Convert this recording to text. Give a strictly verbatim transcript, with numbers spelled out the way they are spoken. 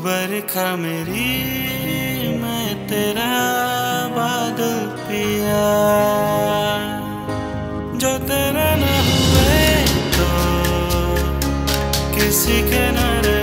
बरखा मेरी मैं तेरा बादल पिया, जो तेरे न हुए तो किसी के न रहे।